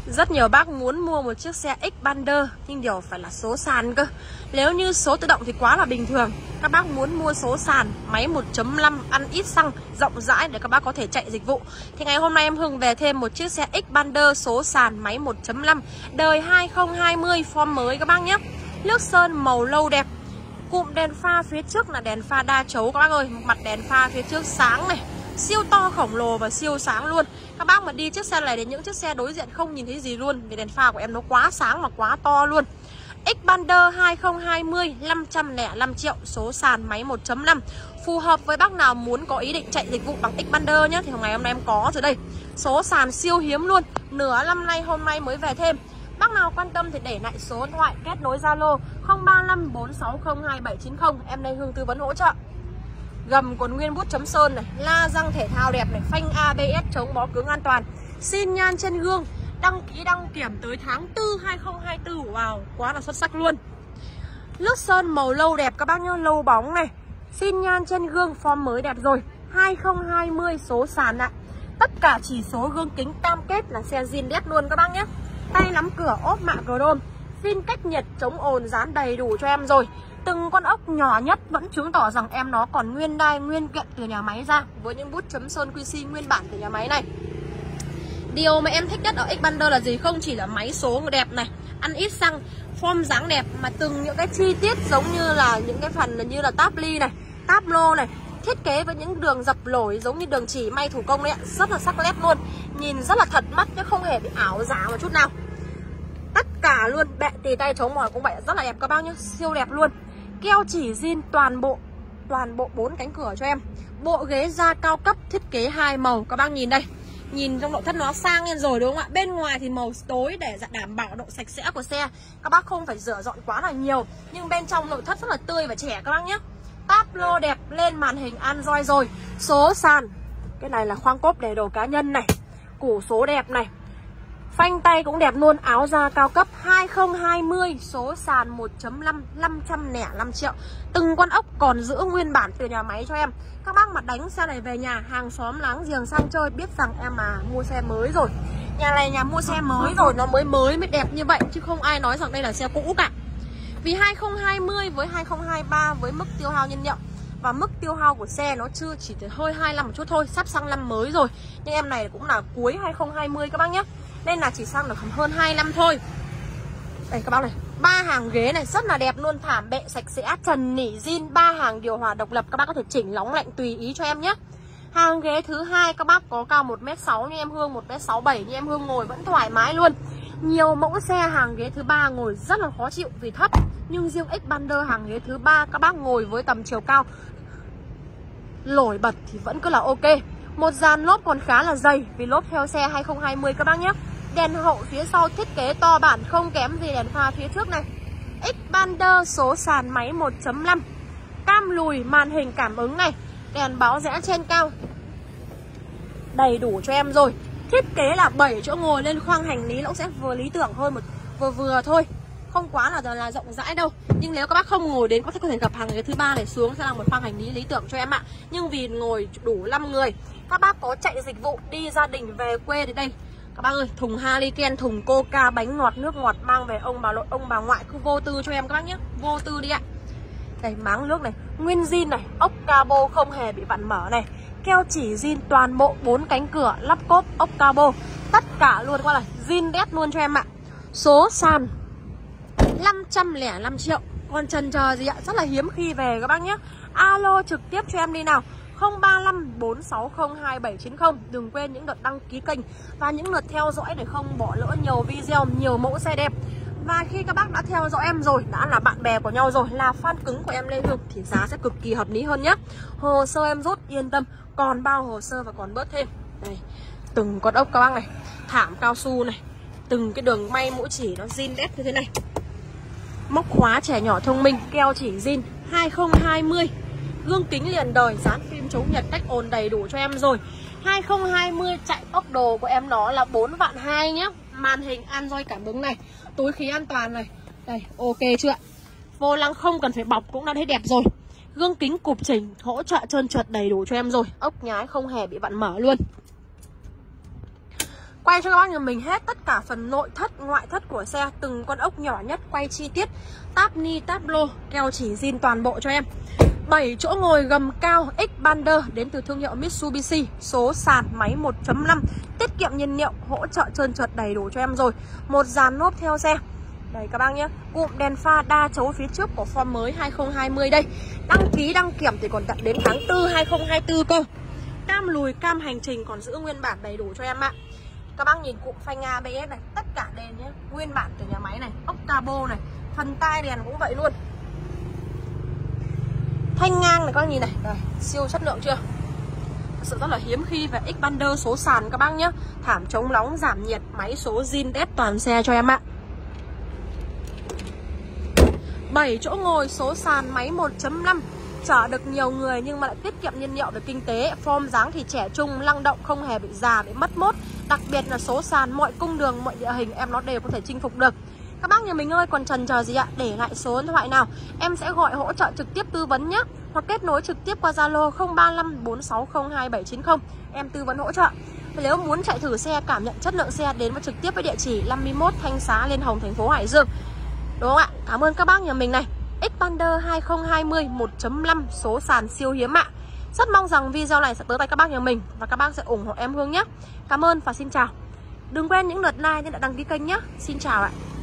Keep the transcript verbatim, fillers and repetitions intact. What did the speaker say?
Rất nhiều bác muốn mua một chiếc xe Xpander nhưng điều phải là số sàn cơ. Nếu như số tự động thì quá là bình thường. Các bác muốn mua số sàn, máy một chấm năm, ăn ít xăng, rộng rãi để các bác có thể chạy dịch vụ, thì ngày hôm nay em Hương về thêm một chiếc xe Xpander số sàn máy một chấm năm đời hai không hai không, form mới các bác nhé. Nước sơn màu lâu đẹp. Cụm đèn pha phía trước là đèn pha đa chấu các bác ơi. Mặt đèn pha phía trước sáng này, siêu to khổng lồ và siêu sáng luôn. Các bác mà đi chiếc xe này đến những chiếc xe đối diện không nhìn thấy gì luôn, vì đèn pha của em nó quá sáng và quá to luôn. Xpander hai không hai không, năm trăm lẻ năm triệu, số sàn máy một chấm năm. Phù hợp với bác nào muốn có ý định chạy dịch vụ bằng Xpander nhé. Thì ngày hôm nay em có rồi đây. Số sàn siêu hiếm luôn, nửa năm nay hôm nay mới về thêm. Bác nào quan tâm thì để lại số điện thoại kết nối Zalo không ba năm bốn sáu không hai bảy chín không. Em đây Hương tư vấn hỗ trợ. Gầm còn nguyên bút chấm sơn này, la răng thể thao đẹp này, phanh a bê ét chống bó cứng an toàn. Xin nhan trên gương, đăng ký đăng kiểm tới tháng tư hai không hai tư. Wow, quá là xuất sắc luôn. Nước sơn màu lâu đẹp các bác nhá, lâu bóng này. Xin nhan trên gương, form mới đẹp rồi. hai không hai không số sàn ạ. Tất cả chỉ số gương kính cam kết là xe zin đét luôn các bác nhé. Tay nắm cửa ốp mạ chrome. Zin cách nhiệt chống ồn dán đầy đủ cho em rồi. Từng con ốc nhỏ nhất vẫn chứng tỏ rằng em nó còn nguyên đai nguyên kiện từ nhà máy ra, với những bút chấm sơn quy xê nguyên bản từ nhà máy này. Điều mà em thích nhất ở Xpander là gì? Không chỉ là máy số đẹp này, ăn ít xăng, form dáng đẹp, mà từng những cái chi tiết giống như là những cái phần như là táp ly này, táp lô này, thiết kế với những đường dập lỗi giống như đường chỉ may thủ công đấy ạ, rất là sắc nét luôn, nhìn rất là thật mắt chứ không hề bị ảo giả một chút nào. Tất cả luôn, bệ tì tay chống mỏi cũng vậy, rất là đẹp các bác nhé, siêu đẹp luôn. Keo chỉ zin toàn bộ, toàn bộ bốn cánh cửa cho em. Bộ ghế da cao cấp thiết kế hai màu, các bác nhìn đây. Nhìn trong nội thất nó sang lên rồi đúng không ạ? Bên ngoài thì màu tối để đảm bảo độ sạch sẽ của xe. Các bác không phải rửa dọn quá là nhiều, nhưng bên trong nội thất rất là tươi và trẻ các bác nhé. Táp lô đẹp, lên màn hình Android rồi. Số sàn, cái này là khoang cốp để đồ cá nhân này. Củ số đẹp này, phanh tay cũng đẹp luôn. Áo da cao cấp hai không hai không, số sàn một chấm năm, năm trăm lẻ năm triệu. Từng con ốc còn giữ nguyên bản từ nhà máy cho em. Các bác mà đánh xe này về nhà, hàng xóm láng giềng sang chơi biết rằng em mà mua xe mới rồi. Nhà này nhà mua xe mới rồi, nó mới mới mới đẹp như vậy, chứ không ai nói rằng đây là xe cũ cả. Vì hai không hai không với hai không hai ba với mức tiêu hao nhiên liệu và mức tiêu hao của xe nó chưa chỉ tới hơi hai mươi lăm một chút thôi, sắp sang năm mới rồi. Nhưng em này cũng là cuối hai không hai không các bác nhé, nên là chỉ sang được hơn hai năm thôi. Đây các bác này, ba hàng ghế này rất là đẹp luôn, thảm bệ sạch sẽ, trần nỉ zin, ba hàng điều hòa độc lập, các bác có thể chỉnh nóng lạnh tùy ý cho em nhé. Hàng ghế thứ hai các bác có cao một mét sáu như em Hương, một mét sáu bảy như em Hương, ngồi vẫn thoải mái luôn. Nhiều mẫu xe hàng ghế thứ ba ngồi rất là khó chịu vì thấp, nhưng riêng Xpander hàng ghế thứ ba các bác ngồi với tầm chiều cao nổi bật thì vẫn cứ là ok. Một dàn lốp còn khá là dày vì lốp theo xe hai không hai không các bác nhé. Đèn hậu phía sau thiết kế to bản không kém gì đèn pha phía trước này. Xpander số sàn máy một chấm năm, cam lùi, màn hình cảm ứng này, đèn báo rẽ trên cao, đầy đủ cho em rồi. Thiết kế là bảy chỗ ngồi nên khoang hành lý nó cũng sẽ vừa lý tưởng hơn, một vừa vừa thôi, không quá là là rộng rãi đâu. Nhưng nếu các bác không ngồi đến có thể có thể gặp hàng ghế thứ ba này xuống sẽ là một khoang hành lý lý tưởng cho em ạ. Nhưng vì ngồi đủ năm người, các bác có chạy dịch vụ đi gia đình về quê thì đây các bác ơi, thùng Haliken, thùng Coca, bánh ngọt, nước ngọt mang về ông bà nội, ông bà ngoại cứ vô tư cho em các bác nhé, vô tư đi ạ. Đây máng nước này, nguyên zin này, ốc cabo không hề bị vặn mở này, keo chỉ zin toàn bộ bốn cánh cửa, lắp cốp ốc cabo, tất cả luôn qua là zin đét luôn cho em ạ. Số sàn năm trăm lẻ năm triệu, còn chần chờ gì ạ, rất là hiếm khi về các bác nhé. Alo trực tiếp cho em đi nào, không ba năm bốn sáu không hai bảy chín không. Đừng quên những lượt đăng ký kênh và những lượt theo dõi để không bỏ lỡ nhiều video, nhiều mẫu xe đẹp. Và khi các bác đã theo dõi em rồi, đã là bạn bè của nhau rồi, là fan cứng của em Lê Hương thì giá sẽ cực kỳ hợp lý hơn nhé. Hồ sơ em rút yên tâm, còn bao hồ sơ và còn bớt thêm. Đây, từng con ốc các bác này, thảm cao su này, từng cái đường may mũi chỉ nó zin đét như thế này. Móc khóa trẻ nhỏ thông minh, keo chỉ zin hai không hai không. Gương kính liền đời, dán phim chống nhiệt, cách ồn đầy đủ cho em rồi. hai không hai không chạy tốc độ của em nó là bốn vạn hai nhé. Màn hình Android cảm ứng này, túi khí an toàn này. Đây, ok chưa? Vô lăng không cần phải bọc cũng đã thấy đẹp rồi. Gương kính cụp chỉnh, hỗ trợ trơn trượt đầy đủ cho em rồi. Ốc nhái không hề bị vặn mở luôn. Quay cho các bác nhà mình hết tất cả phần nội thất, ngoại thất của xe, từng con ốc nhỏ nhất, quay chi tiết, táp ni, táp lô, keo chỉ zin toàn bộ cho em. Bảy chỗ ngồi gầm cao Xpander đến từ thương hiệu Mitsubishi, số sàn máy một chấm năm, tiết kiệm nhiên liệu, hỗ trợ trơn trượt đầy đủ cho em rồi. Một dàn lốp theo xe. Đây các bác nhé, cụm đèn pha đa chấu phía trước của form mới hai không hai không đây. Đăng ký đăng kiểm thì còn tận đến tháng tư hai không hai tư cơ. Cam lùi, cam hành trình còn giữ nguyên bản đầy đủ cho em ạ. Các bác nhìn cụm phanh a bê ét này, tất cả đèn nhé, nguyên bản từ nhà máy này, ốc cabo này, phần tai đèn cũng vậy luôn. Thanh ngang này các bác nhìn này, đây, siêu chất lượng chưa? Thật sự rất là hiếm khi về Xpander số sàn các bác nhé. Thảm chống nóng, giảm nhiệt, máy số zin đét toàn xe cho em ạ. Bảy chỗ ngồi số sàn máy một chấm năm, chở được nhiều người nhưng mà lại tiết kiệm nhiên liệu về kinh tế. Form dáng thì trẻ trung, năng động, không hề bị già, bị mất mốt. Đặc biệt là số sàn mọi cung đường, mọi địa hình em nó đều có thể chinh phục được. Các bác nhà mình ơi, còn chần chờ gì ạ? Để lại số điện thoại nào, em sẽ gọi hỗ trợ trực tiếp tư vấn nhé. Hoặc kết nối trực tiếp qua Zalo không ba năm bốn sáu không hai bảy chín không, em tư vấn hỗ trợ. Nếu muốn chạy thử xe, cảm nhận chất lượng xe, đến với trực tiếp với địa chỉ năm mươi mốt Thanh Xá, Liên Hồng, thành phố Hải Dương. Đúng không ạ? Cảm ơn các bác nhà mình này. Xpander hai không hai không một chấm năm số sàn siêu hiếm ạ. Rất mong rằng video này sẽ tới tay các bác nhà mình và các bác sẽ ủng hộ em Hương nhé. Cảm ơn và xin chào. Đừng quên những lượt like nên đã đăng ký kênh nhé. Xin chào ạ.